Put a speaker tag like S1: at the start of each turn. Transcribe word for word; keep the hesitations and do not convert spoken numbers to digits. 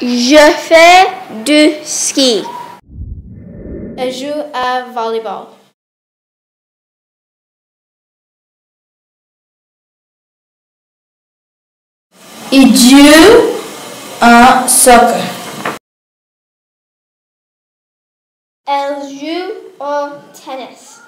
S1: Je fais du ski.
S2: Elle joue à volleyball.
S3: Il joue au soccer.
S1: Elle joue au tennis.